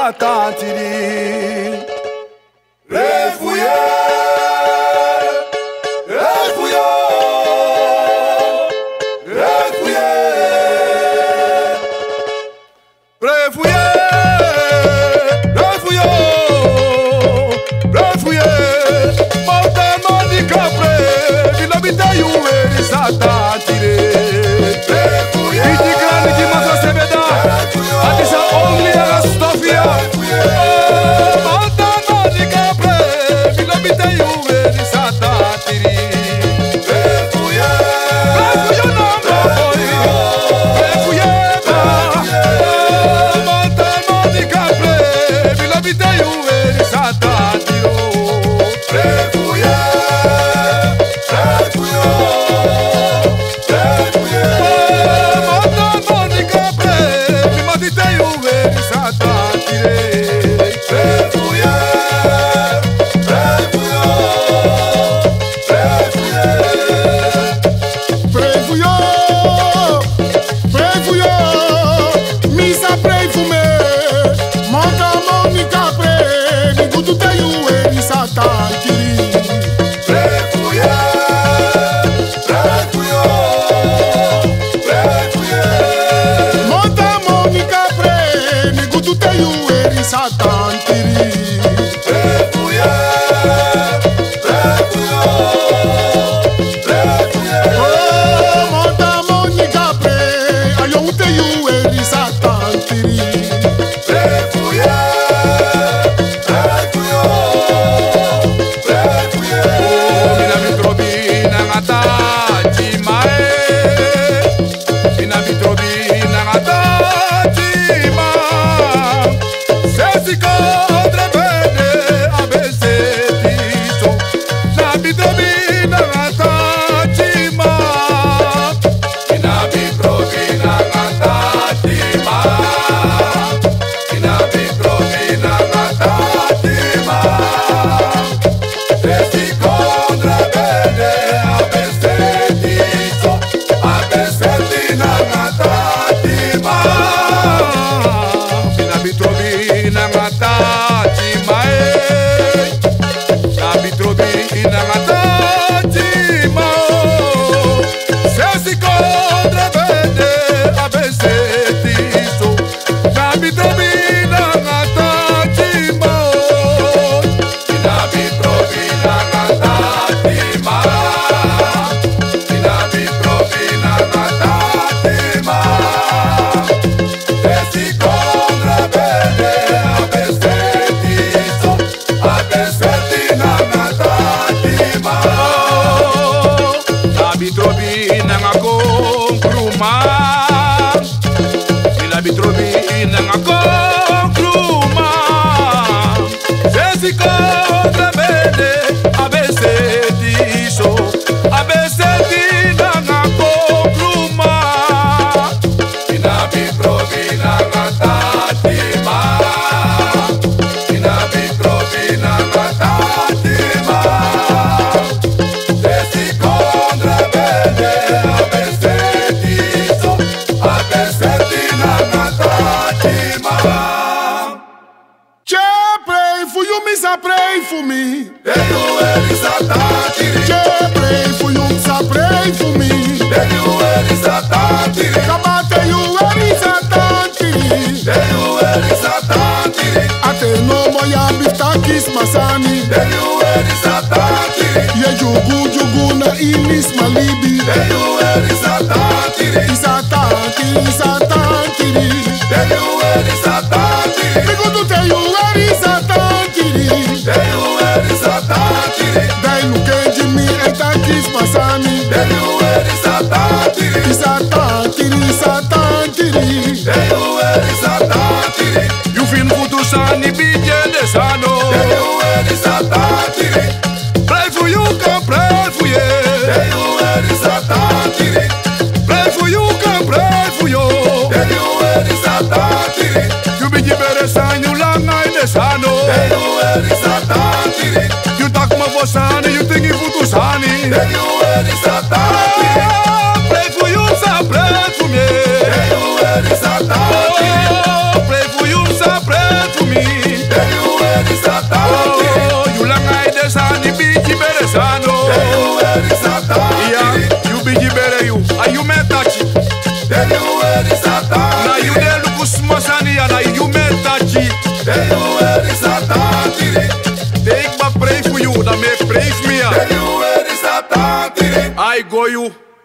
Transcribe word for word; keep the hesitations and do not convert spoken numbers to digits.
Satan tiri. Refouillé, refouillé, refouillé, refouillé, refouillé, refouillé. Mortellement handicapé, il habitait Youé, Satan tiri. Refouillé, il dit grande qui m'a fait beda. Adisa only a stofia. Mortellement handicapé, il habitait Youé, Satan tiri. Refouillé, refouillé non boy, refouillé ba. Mortellement handicapé, il habitait Youé, Satan tiri. Refouillé, refouillé, refouillé. Mortellement handicapé, il habitait Youé, Satan tiri. Refouillé, refouillé, refouillé. Pray for you, pray for you. Misa pray for me. Monta Monica pray. Me go to tell you where is Satan kiri. Refouillé, refouillé, refouillé. Monta Monica pray. Me go to tell you where is Satan kiri. Refouillé, refouillé, refouillé. Oh, Monta Monica pray. I don't tell you where is Satan kiri. Refouillé, refouillé, refouillé. Mina mitrobina ngata chimae. Mina mitrobina ngata chima. Sesi kontra bene abese tiso. Na mitrobina ngata chima. Mina mitrobina ngata chima. Mina mitrobina ngata chima. Sesi kontra bene abese tiso. Abese tina ngata chima. Mina mitrobina ngata chima. Na mitrobina ngata chima. Sesi kontra bene abese tiso. Na mitrobina ngata chima. Mina mitrobina ngata chima. Mina mitrobina ngata chima. Sesi kontra bene abese tiso. Abese tina ngata chima. Na mitrobina ngako kruma. Mina mitrobina ngako kruma. Sesi kontra bene abese tiso. Abese tina ngako kruma. Mina mitrobina ngata chima. Mina mitrobina ngata chima. Sesi kontra bene abese tiso. Abese tina ngata chima. Che pray for you, Misa pray for me. Then you wear the Satan tiri. Che pray for you, Misa pray for me. Then you wear the Satan tiri. Kabate you where is Satan kiri. Then you wear the Satan tiri. Ate no moya biftakis masani. Then you wear the Satan tiri. Ye jugu jugu na inis malibi. Then you wear the Satan tiri. Satan kiri, Satan kiri. Then you wear the Satan tiri. Me go to tell you where is Satan kiri. Then you wear the Satan tiri. Dai luke jimi etakis masani. Then you wear the Satan tiri. Satan kiri, Satan kiri. Then you wear the Satan tiri. You fin futu sani bije de sano. Then you wear the Satan tiri. Pray for you, come pray for you. Then you wear the Satan tiri. Pray for you, come pray for you. Then you wear the Satan tiri. You be gibere san you lang ay de sano. Then you wear the Satan tiri. You tak ma for sani, you think you futu sani. Then you wear the Satan tiri. Pray for you, sa pray for me. Then you wear the Satan tiri. Pray for you, sa pray for me. Tell you where is a tantire. Take my pray for you, that make pray for me. Tell you where is a tantire. I go you.